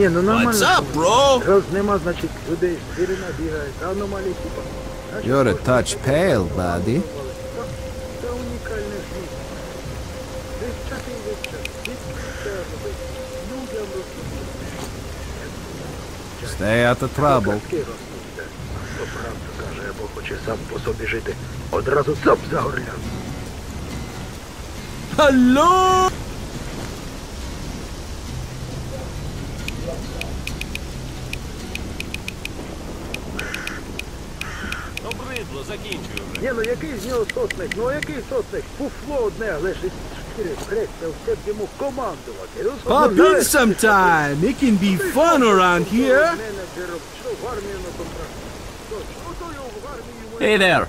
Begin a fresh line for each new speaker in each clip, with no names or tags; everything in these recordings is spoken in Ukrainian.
Ні, ну нормально.
What's up, bro?
Раз нема, значить, людей звірина бігає. Аномалії типа.
You're a touch pale, buddy.
Це унікальне зміст. Весь час і весь час. Людям розповідати.
Stay out of trouble.
Хто правду каже, або хоче сам по собі жити, одразу сам загорляв.
Hello? Обридло, закінчую вже.
Ні, ну який з нього сотник? Ну а який сотник? Фуфло одне лежить шкіри, хрестя, все б йому командувати. Ну,
Pop in sometime. It can be fun around here.
Менеджером, що в армію на контракт. Точно, ото його в армію...
Hey there.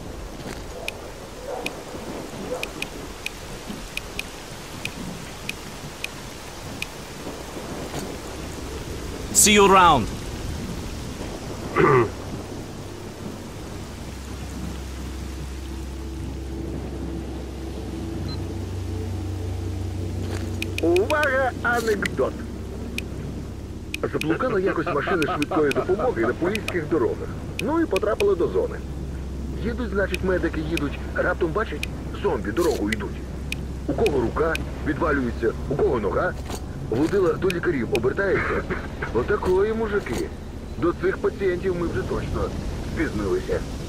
See you around.
Увага, анекдот. Заблукали якось машини швидкої допомоги на поліських дорогах. Ну і потрапили до зони. Їдуть, значить, медики їдуть, раптом бачать, зомбі дорогу йдуть. У кого рука відвалюється, у кого нога. Водила до лікарів обертається. Отакої, мужики. До цих пацієнтів ми вже точно спізнилися.